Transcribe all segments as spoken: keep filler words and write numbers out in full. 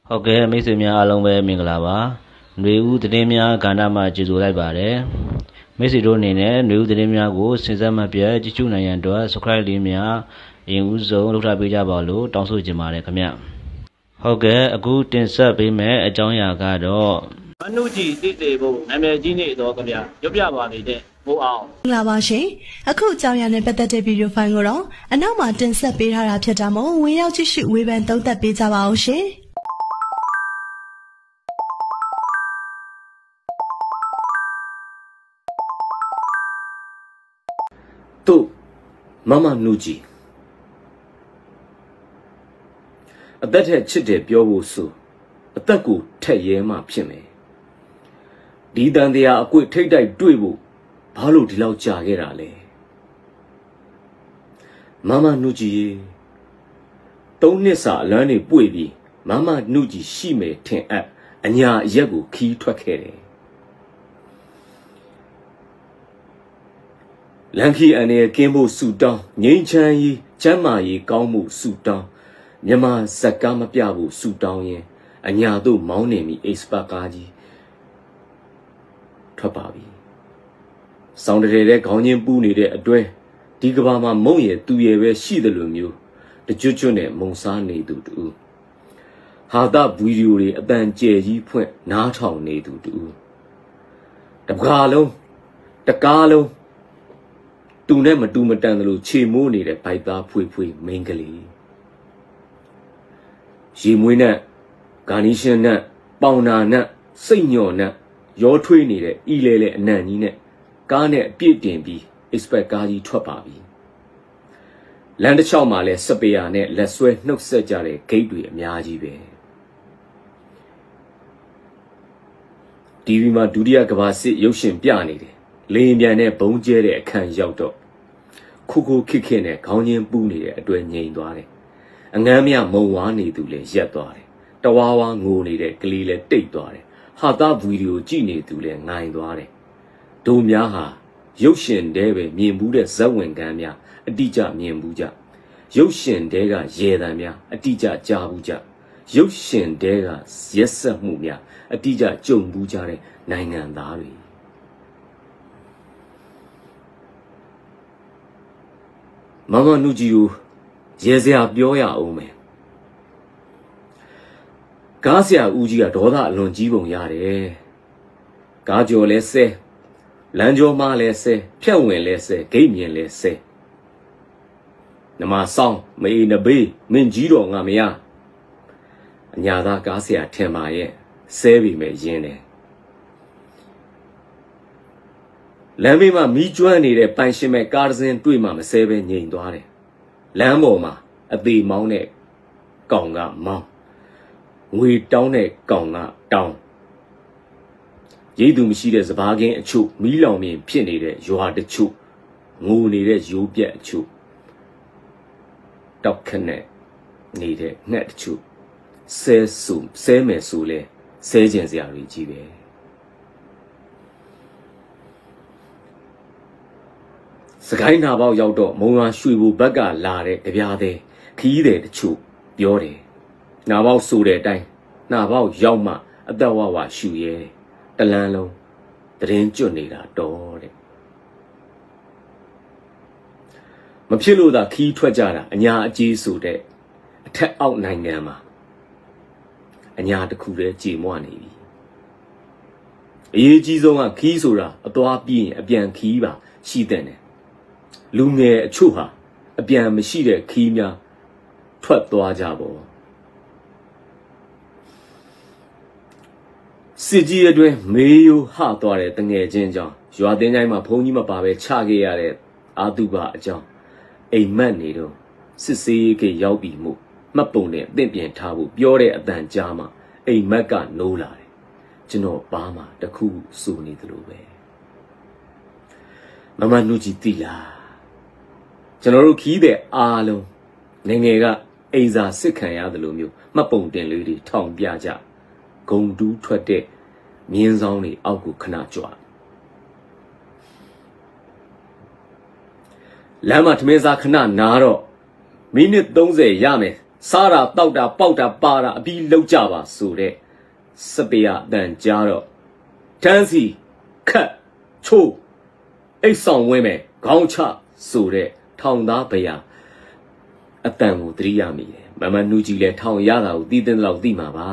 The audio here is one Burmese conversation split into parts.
ဟုတ်ကဲ့မိတ်ဆွေများအားလုံးပဲမင်္ဂလာပါຫນွေဦးသတင်းများကဏ္ဍမှာကြိုဆိုလိုက်ပါတယ်မိတ်ဆွေတို့အနေနဲ့ຫນွေဦးသတင်းများကိုစင်စက်မပြတ်ကြည့်ရှုနိုင်ရန်အတွက် subscribe လေးများအရင်ဦးဆုံးလုပ်ထားပေးကြပါလို့တောင်းဆိုချင်ပါတယ်ခင်ဗျဟုတ်ကဲ့အခုတင်ဆက်ပေးမယ့်အကြောင်းအရာကတော့မနုကြီးတိတေဖို့နာမည်ကြီးနေတော့ခင်ဗျရုပ်ပြပါလေတဲ့မိုးအောင်မင်္ဂလာပါရှင်အခုအကြောင်းအရာနဲ့ပတ်သက်တဲ့ဗီဒီယိုဖိုင်ကိုတော့အနောက်မှာတင်ဆက်ပေးထားတာဖြစ်တာမို့ဝင်ရောက်ကြည့်ရှုဝေဖန်သုံးသပ်ပေးကြပါဦးရှင်တို့မမနုကြီးအသက်ထက်ချစ်တယ်ပြောဖို့ဆိုအသက်ကိုထက်ရဲမှဖြစ်မယ်ဒီတန်တရားအကွတ်ထိတ်တိုက်တွေ့ဖို့ဘာလို့ဒီလောက်ကြာခဲ့တာလဲမမနုကြီးသုံးနှစ်စာအလန်းနေပွေပြီးမမနုကြီးရှိမယ်ထင်အပ်အညာအရက်ကိုခီးထွက်ခဲ့တယ်လန်ခီအနေကင်းဖို့ဆူတောင်းငိမ့်ချမ်းရေးချမ်းမာရေးကောင်းမှုဆူတောင်းမြမဇက်ကားမပြဖို့ဆူတောင်းရင်အညာတို့မောင်းနေပြီအိစပတ်ကားကြီးထွက်ပါပြီစောင်းတရေတဲ့ခေါင်းချင်းပူးနေတဲ့အတွဲဒီကဘာမှာမုံရယ်သူရယ်ပဲရှိတယ်လို့မျိုးတကြွကြွနဲ့မုံစားနေသူတူဟာတာဗီဒီယိုတွေအတန်ကျဲကြီးဖွင့်နားထောင်နေသူတူတကားလုံးတကားလုံးတူနဲ့မတူမတန်တယ်လို့ခြေမိုးနေတဲ့ဘိုက်သားဖွေဖွေမိန်ကလေးရေမွေးနဲ့ဂါနီရှင်နဲ့ပေါင်နာနဲ့စိတ်ညော်နဲ့ရောထွေးနေတဲ့ဤလဲလဲအနံ့ကြီးနဲ့ကားနဲ့အပြည့်တင်ပြီး expect ကားကြီးထွက်ပါပြီလမ်းတစ်လျှောက်မှာလဲစပီယာနဲ့လက်ဆွဲနှုတ်ဆက်ကြတဲ့ဂိတ်တွေအများကြီးပဲတီဗီမှာဒုတိယကမ္ဘာစစ်ရုပ်ရှင်ပြနေတယ်လေရင်ပြန်နဲ့ဘုံကျဲတဲ့အခန်းရောက်တော့ခုခုခစ်ခစ်နဲ့ခေါင်းချင်းပူးနေတဲ့အတွဲငြိမ်သွားတယ်အငမ်းမြမုံဝါနေသူလည်းရက်သွားတယ်တဝါဝါငိုနေတဲ့ကလေးလည်းတိတ်သွားတယ်ဟာတာဗီဒီယိုကြည့်နေသူလည်းငိုင်သွားတယ်ဒုံများဟာရုပ်ရှင်တဲပဲမြင်ဘူးတဲ့ဇက်ဝင်ကန်းများအတိအကျမြင်ဘူးကြရုပ်ရှင်တဲကရေတံများအတိအကျကြားဘူးကြရုပ်ရှင်တဲကရက်ဆက်မှုများအတိအကျကြုံဘူးကြတဲ့နိုင်ငံသားတွေမမနုကြီးကိုရေစရာပြောရအောင်မယ်ကားဆရာဦးကြီးကဒေါသအလွန်ကြီးပုံရတယ်ကားကြော်လဲဆဲလမ်းကြောမှားလဲဆဲဖြတ်ဝင်လဲဆဲဂိတ်မြင်လဲဆဲနမဆောင်မေးနဘေးမင်းကြီးတော်ငါမရအညာသားကားဆရာထင်ပါရဲ့ဆဲပြီမဲ့ရင်းတယ်လမ်းဘေးမှာမီးကျွမ်းနေတဲ့ပိုင်ရှင်မဲ့ကားတစ်စင်းတွေ့မှမဆဲပဲငြိမ်သွားတယ်လမ်းပေါ်မှာအသေးမောင်းတဲ့ကောင်ကမောင်းငွေတောင်းတဲ့ကောင်ကတောင်းရိတ်သူမရှိတဲ့စပားကင်းအချို့မီးလောင်မြင်ဖြစ်နေတဲ့ရွာတချို့ငိုနေတဲ့ရိုးပြက်အချို့တောက်ခနဲ့နေတဲ့ငှက်တချို့ဆဲဆူဆဲမယ်ဆိုလဲဆဲကျင်စရာတွေကြီးပဲစကိုင်းနာပေါက်ရောက်တော့မုံရွာရွှေဘူဘက်ကလာတဲ့ကြပြားတဲ့ခီးတဲ့တချို့ပြောတယ်နာပေါက်ဆိုတဲ့အတိုင်းနာပေါက်ရောက်မှအသက်ဝဝရှူရဲတလန်းလုံးတရင်ကျွတ်နေတာတော့တဲ့မဖြစ်လို့သာခီးထွက်ကြတာအညာအကြီးဆိုတဲ့အထက်အောက်နိုင်ငံမှာအညာတစ်ခုတည်းကြေမွနေပြီအရေးကြီးဆုံးကခီးဆိုတာအသွားပြီးရင်အပြန်ခီးပါရှိတဲ့နဲ့လူငယ်အချို့ဟာအပြန်မရှိတဲ့ခီးများထွက်သွားကြပေါ့စစ်ကြီးအတွင်းမေးယိုဟသွားတဲ့တငယ်ချင်းကြောင့်ရွာတင်းတိုင်းမှာဘုံကြီးမပါပဲချခဲ့ရတဲ့အာတုဘအကြောင်းအိမ်မက်နေတော့စစ်စေးကရောက်ပြီးမှုမှတ်ပုံနဲ့အသင့်ပြင်ထားဖို့ပြောတဲ့အတန်ကြားမှာအိမ်မက်ကနိုးလာတယ်ကျွန်တော်ဘာမှတခုစိုးနေသလိုပဲမမနုကြီးတိလားကျွန်တော်တို့ခီးတဲ့အားလုံးငငယ်ကအိမ်စာစစ်ခံရတယ်လို့မျိုးမှတ်ပုံတင်လေးတွေထောင်ပြကြဂုံတူးထွက်တဲ့မြင်းဆောင်တွေအောက်ကိုခဏကြွလမ်းမှာထမင်းစားခဏနားတော့မိနစ်သုံးဆယ်ရမယ်စားတာတောက်တာပေါက်တာပါတာအပြီးလောက်ကြပါဆိုတဲ့စပယ်အတန်ကြားတော့တန်းစီခတ်ချိုးအိတ်ဆောင်ဝင်းမယ်ခေါင်းချဆိုတဲ့ထောင်သားဗျာအတန်ကိုသတိရမိတယ်မမနူကြီးလည်းထောင်ရတာကိုသိတဲ့လောက်သိမှာပါ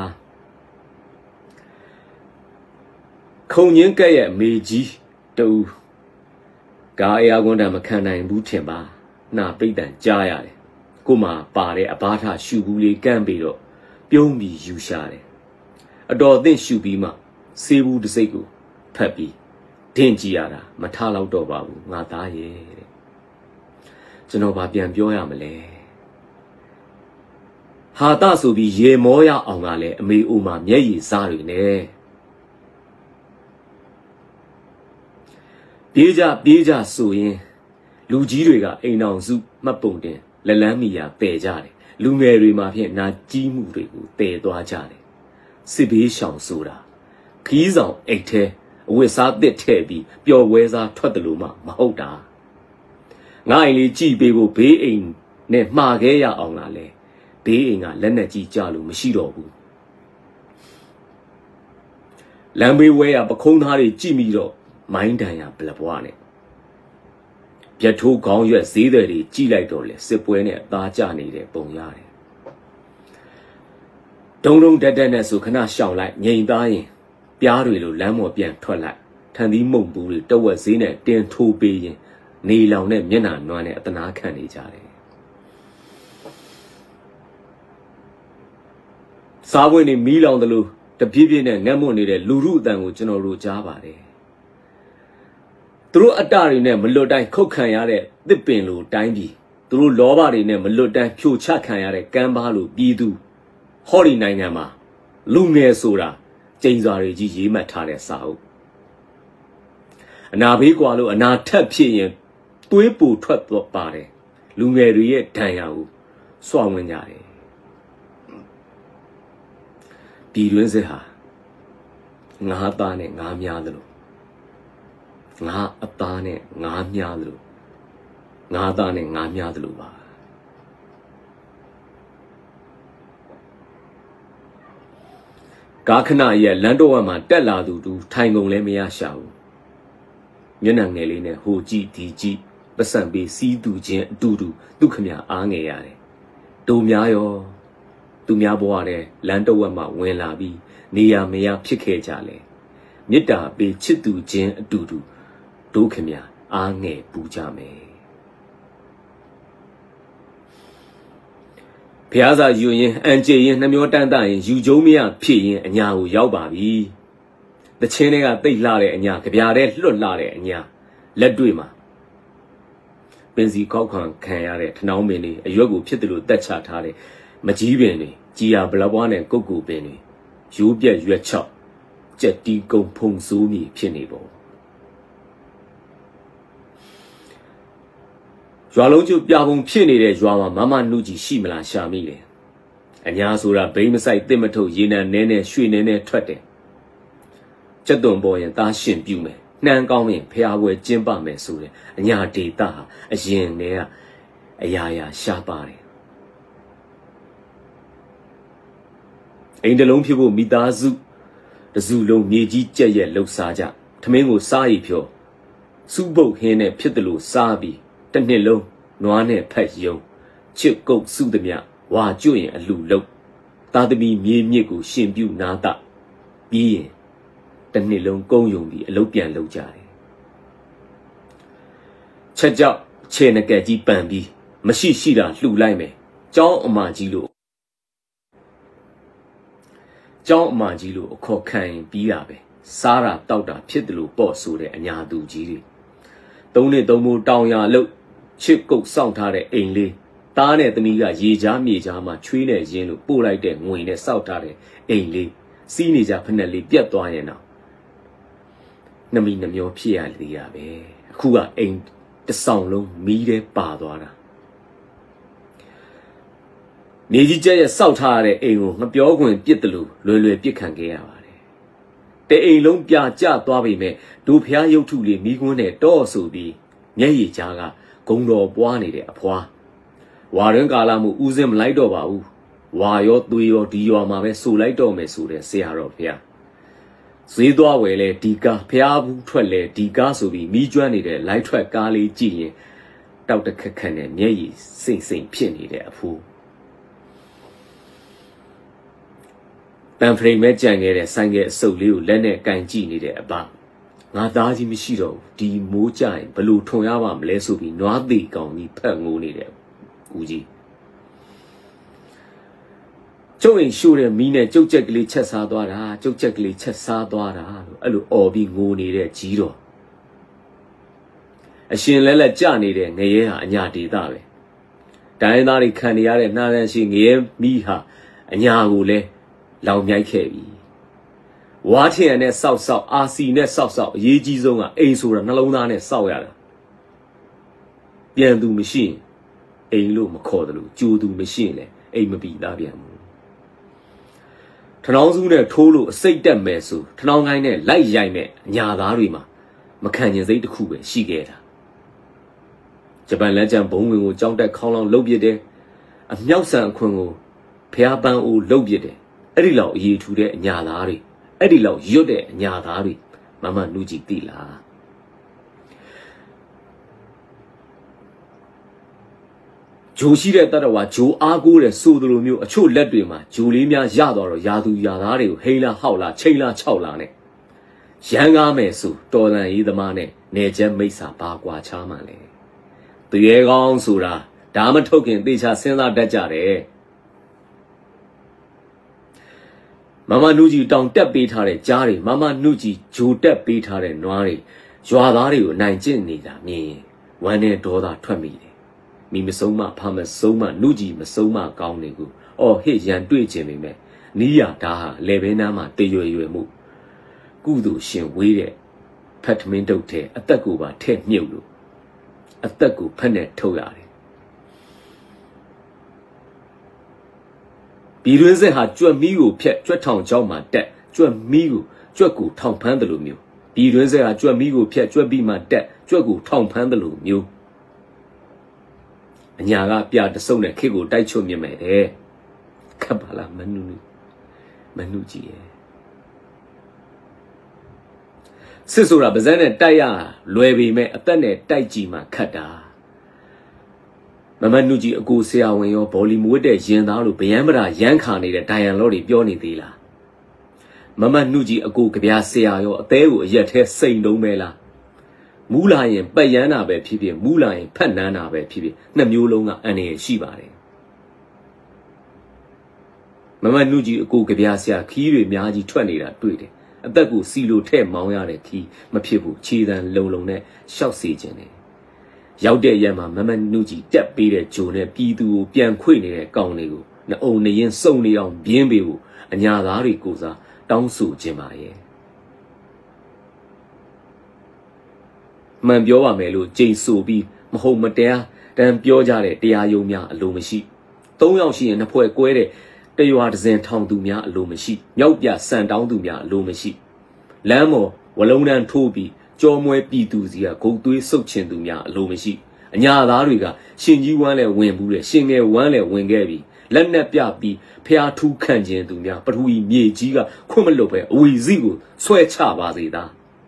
ခုံငင်းကဲ့ရဲ့မေကြီးတူကားအရာကွန်းတံမခံနိုင်ဘူးထင်ပါနှာပိတ်တန်ကြားရတယ်ကိုမှပါတဲ့အဘာထရှူဘူးလေးကန့်ပြီးတော့ပြုံးပြီးယူရှာတယ်အတော်သင့်ရှူပြီးမှဆေးဘူးတစ်စိတ်ကိုဖတ်ပြီးဒင့်ကြည့်ရတာမထတော့တော့ပါဘူးငါသားရဲ့တဲ့ကျွန်တော်ဘာပြန်ပြောရမလဲဟာတဆိုပြီးရေမောရအောင်ကလည်းအမေအိုမှာမျက်ရည်စားတွေနဲ့ပြေးကြပြေးကြဆိုရင်လူကြီးတွေကအိမ်အောင်စုမှတ်ပုံတင်လက်လန်းမီယာပယ်ကြတယ်လူငယ်တွေမှာဖြင့်နာကြီးမှုတွေကိုတည်သွားကြတယ်စစ်ဘေးရှောင်ဆိုတာခီးဆောင်အိတ်ထဲအဝတ်စားတစ်ထဲ့ပြီးပျော်ပွဲစားထွက်တယ်လို့မှမဟုတ်တာငါအိမ်လေးကြည်ပေးဖို့ဘေးအိမ်နဲ့မှားခဲ့ရအောင်လားလဲဘေးအိမ်ကလက်နဲ့ကြီးကြလို့မရှိတော့ဘူးလမ်းဘေးဝဲရပခုံးသားတွေကြည့်မိတော့မိုင်းတန်ရဘလဘွားနဲ့ပြတ်ထိုးခေါင်းရွက်ဈေးတွေကြည့်လိုက်တော့လေစစ်ပွဲနဲ့အသားကျနေတဲ့ပုံရတယ်ဒုံဒုံတက်တက်နဲ့ဆိုခဏရှောင်လိုက်ငြိမ်သားရင်ပြားတွေလိုလမ်းပေါ်ပြန်ထွက်လိုက်ထန်သီးမုံဘူးတွေတဝက်ဈေးနဲ့တင်ထိုးပေးရင်နေလောင်နဲ့မျက်နှာနွမ်းနဲ့အတနာခံနေကြတယ်စားပွင့်နေမီးလောင်တယ်လို့တပြည့်ပြည့်နဲ့ငတ်မွတ်နေတဲ့လူမှုအတန်ကိုကျွန်တော်တို့ကြားပါတယ်သူတို့အတ္တတွေနဲ့မလွတ်တိုင်းခုတ်ခံရတဲ့သစ်ပင်လိုတိုင်းပြည်သူတို့လောဘတွေနဲ့မလွတ်တိုင်းဖြိုချခံရတဲ့ကမ်းပါးလိုပြည်သူဟော်ဒီနိုင်ငံမှာလူငယ်ဆိုတာကျိန်စွာတွေကြီးရေးမှတ်ထားတဲ့စာအုပ်အနာဘေးကွာလို့အနာထက်ဖြစ်ရင်သွေးပူထွက်တော့ပါတယ်လူငယ်တွေရဲ့ဒဏ်ရာကိုစွန့်ဝင်ကြတယ်ပြည်တွင်းစစ်ဟာငါးသားနဲ့ငါးများသလိုငါအသားနဲ့ငါးများသလိုငါးသားနဲ့ငါးများသလိုပါကာခဏရဲ့လမ်းတော်ဝမှာတက်လာသူတူထိုင်ကုန်လည်းမရရှာဘူးမျက်နှာငယ်လေးနဲ့ဟိုကြည့်ဒီကြည့်ပတ်စံပေးစီးသူချင်းအတူတူဒုက္ခမြအားငယ်ရတယ်ဒုံများရောသူများဘဝတဲ့လမ်းတော်ဝမှာဝင်လာပြီးနေရမရဖြစ်ခဲ့ကြလေမေတ္တာပေးချစ်သူချင်းအတူတူဒုက္ခမြအားငယ်ပူကြမယ်ဘုရားစာယူရင်အန်ကျေရင်နှမျောတန်းတရင်ယူကျုံးမရဖြစ်ရင်အညာကိုရောက်ပါပြီတချင်းတွေကတိတ်လှတဲ့အညာကြပြားတဲ့လွတ်လှတဲ့အညာလက်တွေ့မှာပင်စီကောက်ခံခံရတဲ့ထနှောင်းပင်တွေအရွက်ကိုဖြစ်တယ်လို့တက်ချထားတဲ့မကြီးပင်တွေကြီးရဘလဘွားနဲ့ကုတ်ကူပင်တွေရိုးပြက်ရွက်ချောက်ကြက်တီးကုံဖုံဆိုးမြည်ဖြစ်နေပုံရွာလုံးကျပြပုံဖြစ်နေတဲ့ရွာမှာမမနုကြီးရှိမလားရှာမိတယ်အညာဆိုတာဘိန်းမဆိုင်တစ်မထုတ်ရေနံနဲနဲ့ရွှေနဲနဲ့ထွက်တယ်ကျက်သွန်ပေါ်ရင်သားရှင်ပြုမယ်နှမ်းကောင်းရင်ဖျားပွဲကျင်းပမယ်ဆိုတယ်အညာဒေတာဟာအရင်တည်းကအရာရာရှားပါတယ်အိမ်တလုံးဖြစ်ဖို့မိသားစုတစုလုံးမြေကြီးကြက်ရဲ့လှုပ်ရှားကြထမင်းကိုစားရီဖြောစူးပုတ်ဟင်းနဲ့ဖြစ်တယ်လို့စားပြီးတစ်နှစ်လုံးနွားနဲ့ဖက်ယုံချစ်ကုတ်စုသမျှဝါကျွရင်အလှလုံးသားသမီးမြေမြစ်ကိုရှင်ပြုနာတာပြီးရင်တစ်နှစ်လုံးကုန်းယုံပြီးအလုပ်ပြန်လုပ်ကြတယ်ချက်ကြောက်ခြေနကက်ကြီးပန်ပြီးမရှိရှိတာလှူလိုက်မယ်ကျောင်းအမကြီးလို့ကျောင်းအမကြီးလို့အခေါ်ခံရင်ပြီးတာပဲစားတာတောက်တာဖြစ်တယ်လို့ပေါ့ဆိုတဲ့အညာသူကြီးတွေသုံးနှစ်သုံးမိုးတောင်ရလို့ချစ်ကုတ်စောင့်ထားတဲ့အိမ်လေးသားနဲ့သမီးကရေချားမြေချားမှာချွေးနဲ့ရင်းလို့ပို့လိုက်တဲ့ငွေနဲ့စောက်ထားတဲ့အိမ်လေးစီးနေကြဖက်နဲ့လေးပြတ်သွားရင်တော့နှမီနှမျောဖြစ်ရလေရပဲအခုကအိမ်တဆောင်လုံးမီးထဲပါသွားတာမြေကြီးကျက်ရဲ့စောက်ထားရတဲ့အိမ်ကိုမပြောခွင့်ပြစ်တယ်လို့လွယ်လွယ်ပြစ်ခံခဲ့ရပါတယ်တဲ့အိမ်လုံးပြကျသွားပြီမဲ့ဒိုဖျားရုပ်ထုလေးမိကွန်းနဲ့တော့ဆိုပြီးမျက်ရည်ကြားကဂုံတော်ပွားနေတဲ့အဖွာဝါရင်းကာလမှုဦးစင်းမလိုက်တော့ပါဘူးဝါရောသွေးရောဒီရွာမှာပဲဆူလိုက်တော့မယ်ဆိုတဲ့ဆရာတော်ဖျားဈေးသွားဝယ်လဲဒီကားဖျားဘူးထွက်လဲဒီကားဆိုပြီးမီးကျွမ်းနေတဲ့လိုက်ထွက်ကားလေးကြည့်ရင်တောက်တခက်ခက်နဲ့မျက်ရည်စိမ့်စိမ့်ဖြစ်နေတဲ့အဖိုးတန်ဖရိန်မဲ့ကြံခဲ့တဲ့ဆိုင်ကအစုပ်လေးကိုလက်နဲ့ကန်ကြည့်နေတဲ့အပငါသားကြီးမရှိတော့ဘူးဒီမိုးကြရင်ဘလို့ထွန်ရပါမလဲဆိုပြီးနွားသေးကောင်ကြီးဖက်ငိုးနေတဲ့ဦးကြီးကျုပ်ရင်ရှို့တဲ့မီးနဲ့ကျုပ်ချက်ကလေးချက်စားသွားတာကျုပ်ချက်ကလေးချက်စားသွားတာလို့အဲ့လိုអော်ပြီးငိုနေတဲ့ကြီးတော်အရှင်လဲလက်ကြနေတဲ့ငရဲဟာအညာဒေတာပဲတိုင်းသားတွေခံနေရတဲ့နှာရန်ရှိငရဲမီးဟာအညာကိုလဲလောင်မြိုက်ခဲ့ပြီဝါထင်ရနဲ့စောက်စောက်အာစီနဲ့စောက်စောက်အရေးကြီးဆုံးကအိမ်ဆိုတာနှလုံးသားနဲ့စောက်ရတာပြန်သူမရှိရင်အိမ်လို့မခေါ်တယ်လို့ကြိုသူမရှိရင်လည်းအိမ်မပြီးသားပြန်ဘူးထနောင်းစုနဲ့ထိုးလို့အစိတ်တက်မယ်ဆိုထနောင်းကိုင်းနဲ့လိုက်ရိုက်မဲ့အညာသားတွေမှာမခံကျင်စိတ်တစ်ခုပဲရှိခဲ့တာဂျပန်လက်ကျန်ဘုံဝင်ကိုကြောင်းတက်ခေါင်းလောင်းလှုပ်ပစ်တယ်အမြောက်ဆန်အခွင့်ကိုဖျားပန်းအိုးလှုပ်ပစ်တယ်အဲ့ဒီလောက်အရေးထူတဲ့အညာသားတွေအဲ့ဒီလောက်ရွတ်တဲ့အညာသားတွေမမနူးကြည့်သိလားဂျိုရှိတဲ့တတဝါဂျိုအားကိုးတဲ့ဆိုသူလိုမျိုးအချို့လက်တွေမှာဂျိုလေးများရတော့တော့ယာသူယာသားတွေကိုဟိန်းလားဟောက်လားချိန်လားခြောက်လားနဲ့ရန်ကားမယ်ဆိုတော်လန်ရေးသမားနဲ့နေချက်မိတ်စာပါကွာချားမှလဲသူရဲကောင်းဆိုတာဒါမထုတ်ခင်သေချာစဉ်းစားတတ်ကြတယ်မမနူးကြီးတောင်တက်ပေးထားတဲ့ကြားတွေမမနူးကြီးဂျိုတက်ပေးထားတဲ့နွားတွေရွာသားတွေကိုနိုင်ကျင့်နေတာမြင်ဝမ်းနဲ့ဒေါသထွက်မိတယ်မိမဆုံးမဖမဆုံးမနုကြီးမဆုံးမကောင်းနေကူအော်ဟစ်ရန်တွေ့ခြင်းပေမဲ့နီးရဒါဟာလေဘဲနားမှာတရွယ်ရွယ်မှုကုသိုလ်ရှင်ဝေးတဲ့ဖတ်ထမင်းတုတ်တဲ့အသက်ကိုပါထဲ့မြုပ်လို့အသက်ကိုဖက်နဲ့ထုတ်ရတယ်ပြည်တွင်းစစ်ဟာကြွက်မီးကိုဖျက်ကြွက်ထောင်ချောင်းမှာတက်ကြွက်မီးကိုကြွက်ကိုထောင်ဖမ်းတယ်လို့မျိုးပြည်တွင်းစစ်ဟာကြွက်မီးကိုဖျက်ကြွက်ပြီးမှတက်ကြွက်ကိုထောင်ဖမ်းတယ်လို့မျိုးအညာကပြတစုံနဲ့ခေကိုတိုက်ချွတ်မြင်မယ်တဲ့ခပ်ပါလားမနုနုမနုကြီးရဲ့စစ်ဆိုတာပါဇက်နဲ့တိုက်ရလွယ်ပေမဲ့အသက်နဲ့တိုက်ကြည့်မှခတ်တာမမနုကြီးအကိုဆရာဝန်ရောဘောလီမွေးတဲ့ရင်သားလိုဗျမ်းမရာရမ်းခါနေတဲ့ဒိုင်ယန်လော့တွေပြောနေသေးလားမမနုကြီးအကိုကြပြဆရာရောအသေးကိုအရက်သေးစိန်တုံးမဲလားမူးလာရင်ပတ်ရမ်းတာပဲဖြစ်ဖြစ်မူးလာရင်ဖက်နန်းတာပဲဖြစ်ဖြစ်နှစ်မျိုးလုံးကအန္တရာယ်ရှိပါတယ်မမနုကြီးအကိုကြပြဆရာခီးတွေအများကြီးထွက်နေတာတွေ့တယ်အသက်ကိုစီလိုထဲ့မောင်းရတဲ့ခီးမဖြစ်ဘူးခြေတံလုံလုံနဲ့ရှောက်စေခြင်းတယ်ရောက်တဲ့ရက်မှာမမနုကြီးတက်ပေးတဲ့ဂျိုနဲ့ပြည်သူကိုပြန်ခွေနေတဲ့ကောင်တွေကိုနှအုံနေရင်စုံနေအောင်ပြင်းပေးဖို့အညာသားတွေကိုစားတောင်းဆိုခြင်းပါရဲ့မှန်ပြောပါမယ်လို့ကြိတ်ဆိုပြီးမဟုတ်မတရားတန်ပြောကြတဲ့တရားယုံများအလိုမရှိသုံးယောက်ရှိရင်နှစ်ဖွဲ့ကွဲတဲ့တရွာဒဇင်ထောင်သူများအလိုမရှိမြောက်ပြစံတောင်းသူများအလိုမရှိလမ်းပေါ်ဝလုံးတန်းထိုးပြီးကြောမွဲပြည်သူစီကဂုတ်သွေးစုပ်ချင်သူများအလိုမရှိအညာသားတွေကရှင်ကြီးဝမ်းလဲဝင်ဘူးတဲ့ရှင်ငယ်ဝမ်းလဲဝင်ခဲ့ပြီးလက်နဲ့ပြပြီးဖျားထူးခံခြင်းသူများပထဝီမြေကြီးကခွင့်မလွတ်ပဲအဝီစီကိုဆွဲချပါစေသား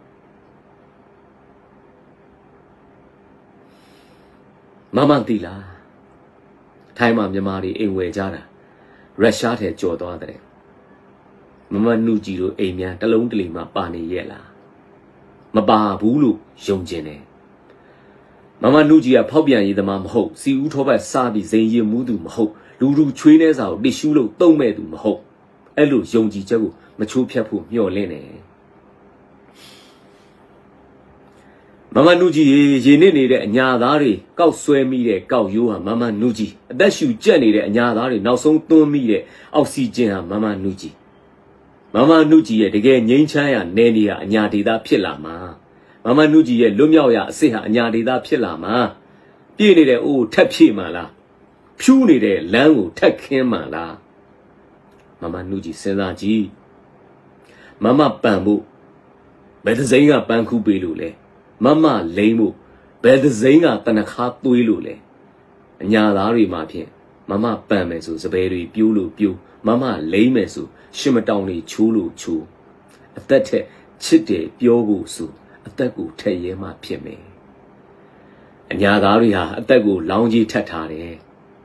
မမသိလားထိုင်းမှာမြန်မာတွေအိမ်ဝယ်ကြတာရုရှားထဲကြော်သွားတဲ့မမနုကြီးတို့အိမ်များတလုံးတလီမှပါနေရဲ့လားမပါဘူးလို့ယုံကျင်တယ်မမနုကြီးကဖောက်ပြန်ရေးသမားမဟုတ်စီဦးထောပတ်စားပြီးဇိမ်ရင်မှုသူမဟုတ်လူလူချွေးနေစာကိုတ िश ူးလို့တုံးမဲ့သူမဟုတ်အဲ့လိုယုံကြည်ချက်ကိုမချိုးဖြတ်ဖို့မျှော်လင့်တယ်မမနုကြီးရေနစ်နေတဲ့အညာသားတွေကောက်ဆွဲမိတဲ့ကောက်ရိုးဟာမမနုကြီးအသက်ရှူကျက်နေတဲ့အညာသားတွေနောက်ဆုံးသွန်းမိတဲ့အောက်ဆီဂျင်ဟာမမနုကြီးမမနုကြီးရဲ့တကယ်ငြိမ်းချမ်းရနေနေရအညာဒေတာဖြစ်လာမှာမမနုကြီးရဲ့လွတ်မြောက်ရအစ်စ်ဟာအညာဒေတာဖြစ်လာမှာပြည့်နေတဲ့အိုးထက်ဖြည့်မှာလားဖြူးနေတဲ့လမ်းကိုထက်ခင်းမှာလားမမနုကြီးစဉ်းစားကြည့်မမပန်ဖို့ဘယ်တစ်စိမ်းကပန်းခုပေးလို့လဲမမလိမ့်ဖို့ဘယ်တစ်စိမ်းကတနခါသွေးလို့လဲအညာသားတွေမှာဖြင့်မမပန်မယ်ဆိုစပယ်တွေပြိုးလို့ပြိုးမမလိမ့်မယ်ဆိုရှင်မတောင်လေးချိုးလို့ချိုးအသက်ထက်ချစ်တယ်ပြောဖို့ဆိုအသက်ကိုထက်ရဲမှဖြစ်မယ်အညာသားတွေဟာအသက်ကိုလောင်းကြီးထက်ထားတယ်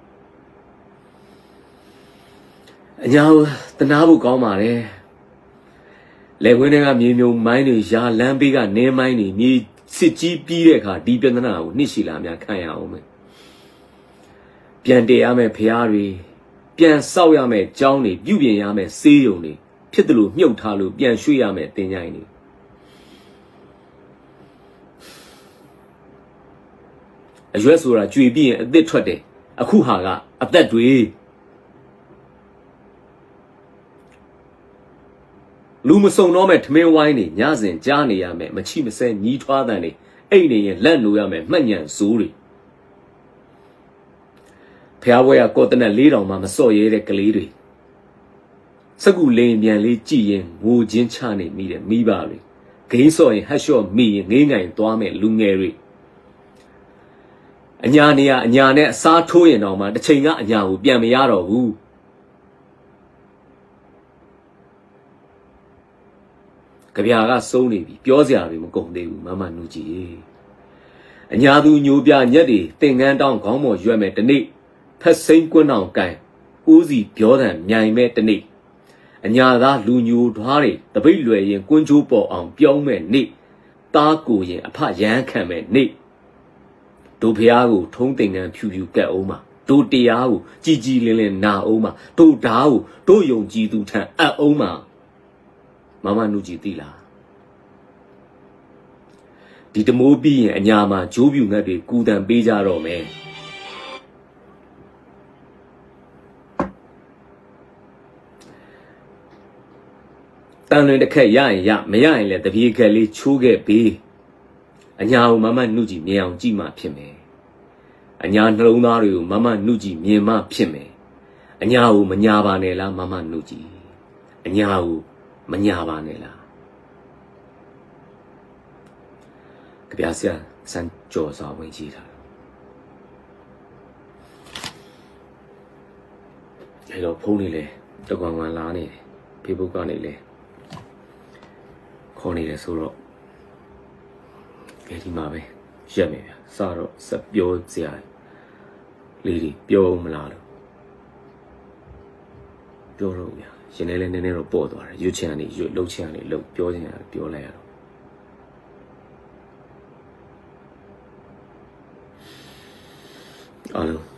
အညာတနာဖို့ကောင်းပါတယ်လေခွင်းတွေကမြေမြုံမိုင်းတွေရာလမ်းဘေးကနေမိုင်းတွေမြေစစ်ကြီးပြီးတဲ့အခါဒီပြဿနာကိုနှစ်ရှည်လာများခံရအောင်မယ်ပြန်တည်ရမယ်ဖျားတွေပြန်ဆောက်ရမယ်ကြောင်းတွေပြုပြင်ရမယ်ဆေးရုံတွေဖြစ်တယ်လို့မြုပ်ထားလို့ပြန်ရွှေ့ရမယ်တင်ကြိုင်းတွေအရွက်ဆိုတာကြွေပြီးရင်အသစ်ထွက်တယ်အခုဟာကအသက်တွေလူမစုံတော့မဲ့ထမင်းဝိုင်းနေညစဉ်ကြားနေရမယ်မချိမဆဲညီးထွားတန်နေအိတ်နေရင်လက်နိုးရမယ်မှတ်ညံဇိုးတွေဖျားဘွဲကကော်တနက်လေးတောင်မှမစော့ရဲတဲ့ကလေးတွေစကူလိန်ပြန်လေးကြည်ရင်ငိုချင်းချနေမိတယ်မိပါလေဂိမ်းစော့ရင်ဟတ်လျှော့မိရင်ငေးငိုင်သွားမဲ့လူငယ်တွေအညာနေရအညာနဲ့အစားထိုးရင်တော့မှတစ်ချိန်ကအညာကိုပြန်မရတော့ဘူးကြပြာကစုံးနေပြီပြောစရာတွေမကုန်သေးဘူးမမနူကြီးအညာသူညိုပြညက်တွေတင်ငန်းတောင်းခေါင်းပေါ်ရွက်မဲ့တနေ့ဖက်စိမ့်ကွန်းအောင်ကန်ဦးစီပြောတဲ့မြိုင်မဲ့တနေ့အညာသားလူညိုထွားတွေတပိတ်လွယ်ရင်ကွန်းချိုးပေါ်အောင်ပြောင်းမဲ့နေ့တားကိုရင်အဖရမ်းခံမဲ့နေ့တို့ဖျားကိုထုံးတင်ငန်းဖြူဖြူကက်အောင်မှာတို့တရားကိုကြည်ကြည်လင်းလင်းနာအောင်မှာတို့ဓာတ်ကိုတို့ယုံကြည်သူထံအပ်အောင်မှာမမနုကြည်သိလားဒီတမိုးပြီးရင်အညာမှာဂျိုးပြူငတ်တွေကူတန်ပေးကြတော့မယ်တန်လွင်တစ်ခက်ရရင်ရမရရင်လည်းတပြေခက်လေးချိုးခဲ့ပေးအညာကိုမမနုကြည်မြင်အောင်ကြည့်မှဖြစ်မယ်အညာနှလုံးသားတွေကိုမမနုကြည်မြင်မှဖြစ်မယ်အညာကိုမညာပါနဲ့လားမမနုကြည်အညာကိုမညာပါနဲ့လားကြပြဆရာစံကြော်စာဝင်ကြည့်တာအဲ့တော့ဖုန်းလေးလေတကွန်ကွန်လာနေတယ် Facebook ကနေလေခေါ်နေတယ်ဆိုတော့ဒီမှာပဲရက်မယ်ဗျာစတော့စပြောစရာလေးတွေပြောမလားလို့ပြောတော့ဗျာရှင်လည်းလည်းနည်းနည်းတော့ပေါ့သွားတယ်ရွတ်ချင်ကနေရွတ်လှုပ်ချင်ကနေလှုပ်ပြောချင်ကနေပြောလိုက်ရတော့အားလုံး